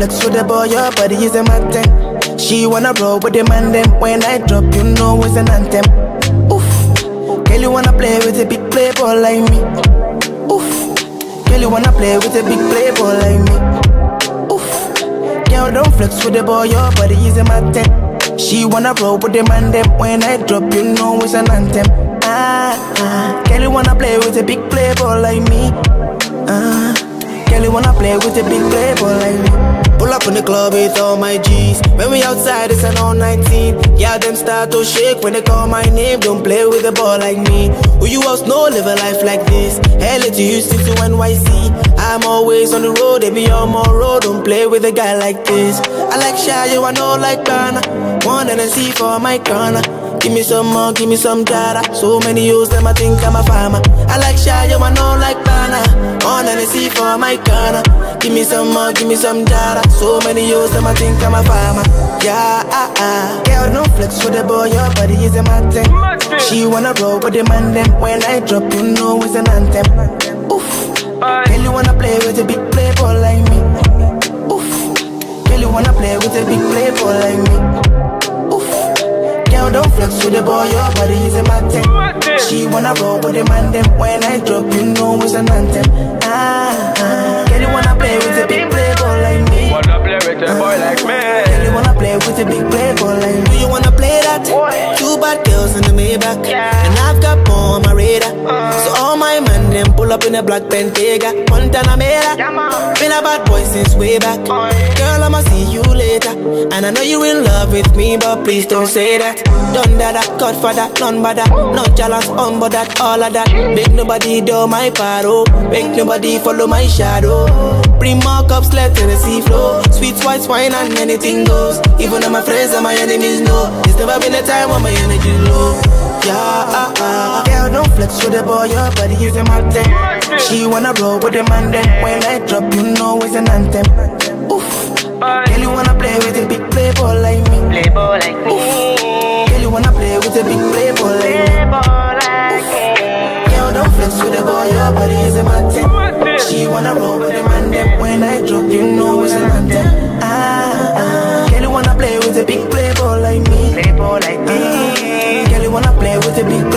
flex with the boy, your body is a matten. She wanna roll with the man them. When I drop, you know it's an anthem. Oof, girl, you wanna play with a big playboy like me. Oof, girl, you wanna play with a big playboy like me. Oof, girl, don't flex with the boy, your body is a matten. She wanna roll with the man them. When I drop, you know it's an anthem. Girl, you wanna play with a big playboy like me. Girl, you wanna play with a big playboy like me. Pull up in the club with all my G's. When we outside, it's an all 19. Yeah, them start to shake when they call my name. Don't play with a ball like me. Who you else know live a life like this? LA to Houston to NYC. I'm always on the road, they be on my road. Don't play with a guy like this. I like shy, you I know like Ghana. One and a C for my corner. Give me some more, give me some data. So many use them, I think I'm a farmer. I like shy, you I know like Ghana. One and a C for my corner. Give me some more, give me some data. So many use them, I think I'm a farmer. Yeah, girl, no flex with the boy, your body is a matten. She wanna roll with the man them. When I drop, you know it's an anthem. Oof, girl, you wanna play with a big playboy like me. Oof, girl, you wanna play with a big playboy like me. Oof, girl, don't flex with the boy, your body is a matten. She wanna roll with the man them. When I drop, you know it's an anthem. Girl, you wanna play with a big playboy like me. Wanna play with a boy like me. Girl, you wanna play with a big playboy like me. Do you wanna play that? Two bad girls in the Maybach, and I've got more on my radar. So all my men them pull up in a black Bentayga, Montana Mera. Been a bad boy since way back. Girl, I'ma see you later. And I know you in love with me, but please don't say that. Done that, Godfather, none but that. No jealous, but that, all of that. Make nobody do my paro. Make nobody follow my shadow. Bring more cups, let Tennessee flow. Sweet white wine and anything goes. Even though my friends and my enemies know. There's never been a time when my energy low. Yeah, girl, don't flex with the boy, your body is a matten. She wanna roll with the man then. When I drop, you know it's an anthem. Oof, girl, you wanna play with a big playboy like me. Playboy like me. Oof, girl, you wanna play with a big playboy like me. Oof, girl, don't flex with the boy, your body is a matten. She wanna roll with the man then. When I drop, you know it's an anthem. Girl, you wanna play with a big playboy like me. Playboy like me. Girl, you wanna play with a big